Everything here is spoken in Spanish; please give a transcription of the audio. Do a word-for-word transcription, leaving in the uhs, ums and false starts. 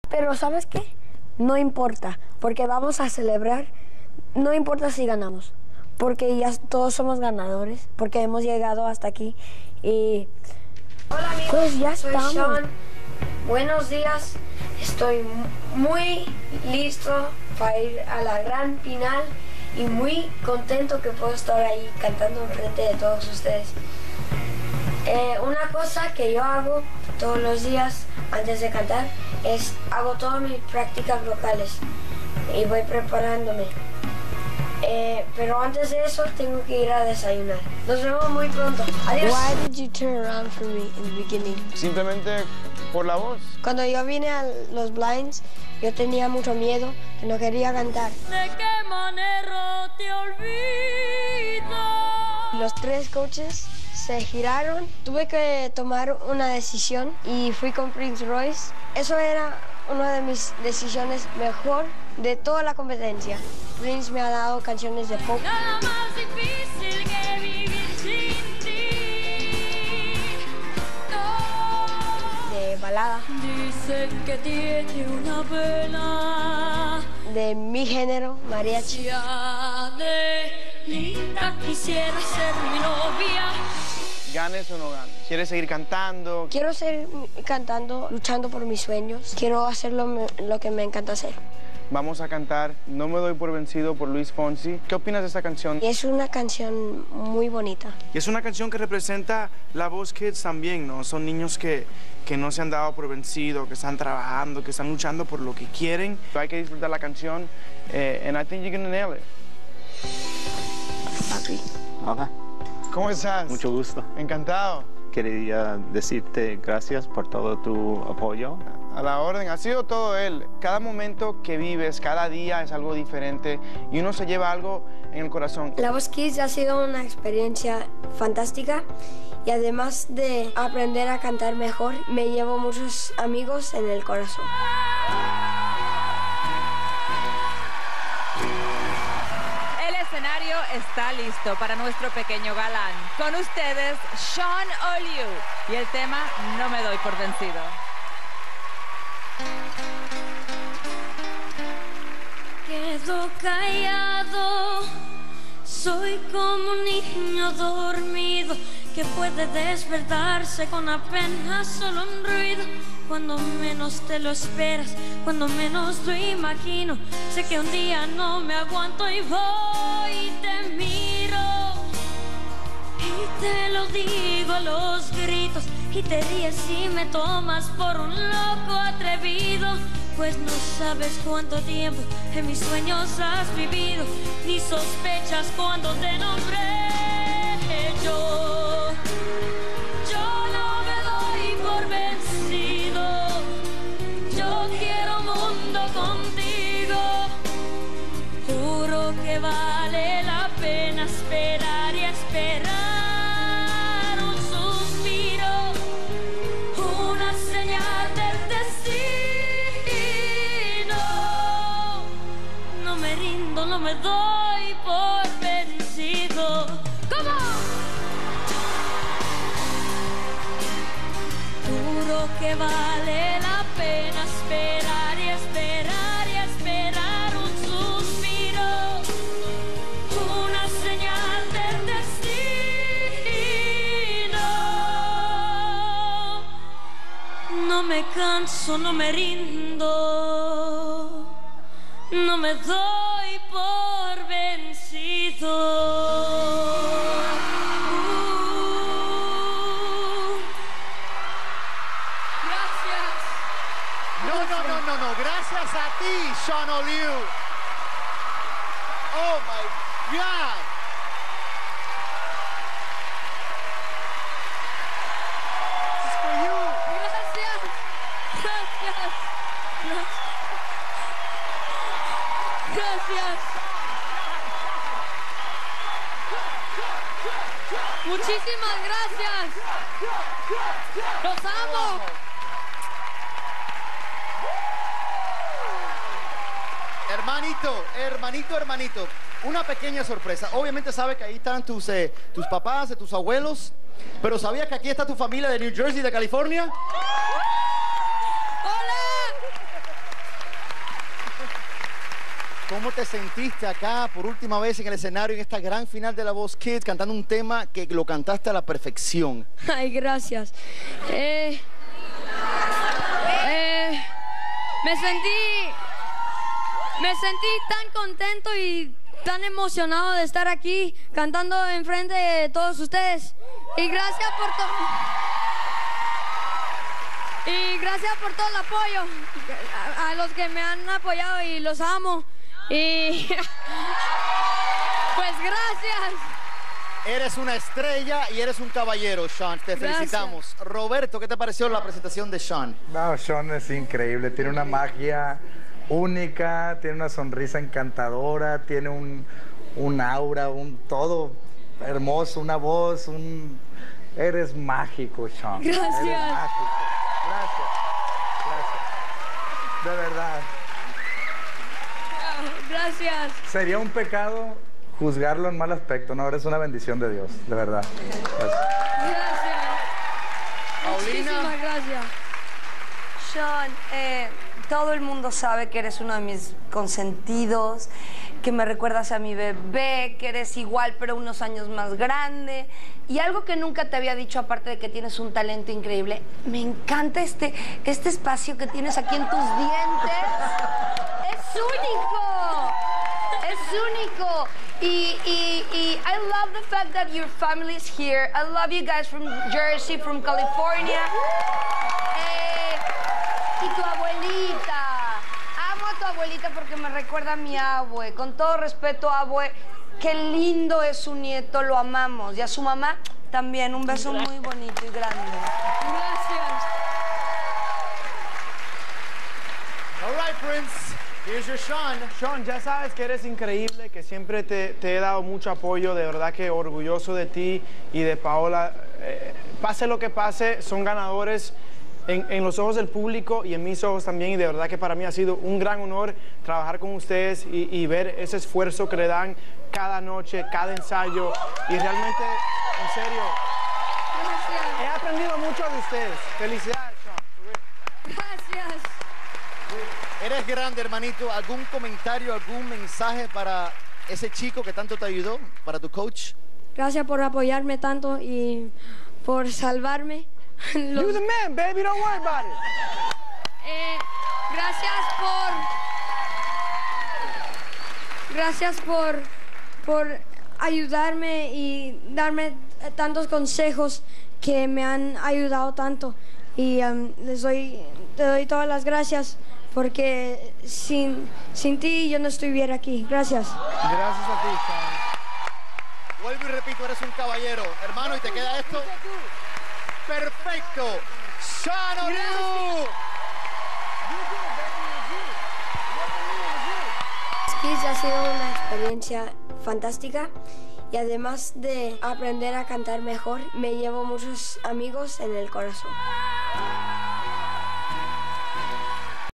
Pero ¿sabes qué? No importa, porque vamos a celebrar, no importa si ganamos, porque ya todos somos ganadores, porque hemos llegado hasta aquí y... Hola amigos, pues ya soy estamos. Sean. Buenos días, estoy muy listo para ir a la gran final y muy contento que puedo estar ahí cantando enfrente de todos ustedes. Eh, una cosa que yo hago todos los días antes de cantar es hago todas mis prácticas vocales y voy preparándome. Eh, pero antes de eso tengo que ir a desayunar. Nos vemos muy pronto. Adiós. Why did you turn around for me in the beginning? Simplemente por la voz. Cuando yo vine a los blinds, yo tenía mucho miedo, que no quería cantar. ¿De qué manera te olvido? Los tres coaches se giraron, tuve que tomar una decisión y fui con Prince Royce. Eso era una de mis decisiones mejor de toda la competencia. Prince me ha dado canciones de pop. Nada más difícil que vivir sin ti. No. De balada. Dicen que tiene una pena. De mi género, mariachi. Ya de linda quisiera ser mi novia. Ganes o no ganes. ¿Quieres seguir cantando? Quiero seguir cantando, luchando por mis sueños. Quiero hacer lo, lo que me encanta hacer. Vamos a cantar No me doy por vencido por Luis Fonsi. ¿Qué opinas de esta canción? Es una canción muy bonita. Y es una canción que representa la Voz Kids también, ¿no? Son niños que, que no se han dado por vencido, que están trabajando, que están luchando por lo que quieren. Hay que disfrutar la canción, eh, and I think you're gonna nail it. Aquí. Hola. ¿Cómo estás? Mucho gusto. Encantado. Quería decirte gracias por todo tu apoyo. A la orden, ha sido todo él. Cada momento que vives, cada día es algo diferente y uno se lleva algo en el corazón. La Voz Kids ha sido una experiencia fantástica y además de aprender a cantar mejor, me llevo muchos amigos en el corazón. El escenario está listo para nuestro pequeño galán. Con ustedes, Sean O'Liu y el tema No me doy por vencido. Quedo callado, soy como un niño dormido que puede despertarse con apenas solo un ruido. Cuando menos te lo esperas, cuando menos lo imagino, sé que un día no me aguanto y voy y te miro y te lo digo a los gritos y te ríes y me tomas por un loco atrevido. Pues no sabes cuánto tiempo en mis sueños has vivido, ni sospechas cuando te nombré. Yo, yo no me doy por vencido, yo quiero un mundo contigo. Juro que vale la pena esperar y esperar. Un suspiro, una señal del destino. No me rindo, no me doy por vencido. ¿Cómo? Juro que vale la pena esperar y esperar y esperar. Un suspiro, una señal del destino. No me canso, no me rindo, no me doy por vencido. Uh, gracias. No, no, no, no, no. Gracias a ti, Sean O'Liu. Oh, my God. This is for you. Gracias. Gracias. Gracias. Gracias. Muchísimas gracias. Los amo. Hermanito, hermanito, hermanito, una pequeña sorpresa. Obviamente sabe que ahí están tus, eh, tus papás, tus abuelos, pero ¿sabías que aquí está tu familia de New Jersey, de California? ¡Hola! ¿Cómo te sentiste acá por última vez en el escenario en esta gran final de La Voz Kids cantando un tema que lo cantaste a la perfección? Ay, gracias. Eh, eh, me sentí, me sentí tan contento y tan emocionado de estar aquí cantando enfrente de todos ustedes. Y gracias por todo. Y gracias por todo el apoyo a, a los que me han apoyado y los amo. Y pues gracias. Eres una estrella y eres un caballero, Sean. Te Gracias. felicitamos. Roberto, ¿qué te pareció la presentación de Sean? No, Sean es increíble. Tiene una magia única, tiene una sonrisa encantadora, tiene un, un aura, un todo hermoso, una voz, un... Eres mágico, Sean. Gracias. Eres mágico. Gracias. Gracias. De verdad. Gracias. Sería un pecado juzgarlo en mal aspecto, no, eres una bendición de Dios, de verdad. Gracias. Gracias. Paulina. Muchísimas gracias. Sean, eh, todo el mundo sabe que eres uno de mis consentidos, que me recuerdas a mi bebé, que eres igual pero unos años más grande. Y algo que nunca te había dicho, aparte de que tienes un talento increíble, me encanta este, este espacio que tienes aquí en tus dientes. ¡Es único! ¡Es único! Y, y, y I love the fact that your family is here. I love you guys from Jersey, from California. Eh, y tu abuelita. Amo a tu abuelita porque me recuerda a mi abue. Con todo respeto, abue, qué lindo es su nieto, lo amamos. Y a su mamá también, un beso muy bonito y grande. Gracias. All right, Prince. Here's your Sean. Sean, ya sabes que eres increíble, que siempre te, te he dado mucho apoyo, de verdad que orgulloso de ti y de Paola. Eh, pase lo que pase, son ganadores en, en los ojos del público y en mis ojos también, y de verdad que para mí ha sido un gran honor trabajar con ustedes y, y ver ese esfuerzo que le dan cada noche, cada ensayo, y realmente, en serio, Gracias. he aprendido mucho de ustedes. Felicidades, Sean. Gracias. Eres grande, hermanito. ¿Algún comentario, algún mensaje para ese chico que tanto te ayudó, para tu coach? Gracias por apoyarme tanto y por salvarme. Los- You're the man, baby, don't worry about it. Eh, gracias por gracias por por ayudarme y darme tantos consejos que me han ayudado tanto, y um, les doy te doy todas las gracias porque sin sin ti yo no estuviera aquí. Gracias. Gracias a ti, Sean. Vuelvo y repito, eres un caballero. Hermano, ¿y te queda esto? ¡Perfecto! ¡Sean Oliu! Kids ha sido una experiencia fantástica y además de aprender a cantar mejor, me llevo muchos amigos en el corazón.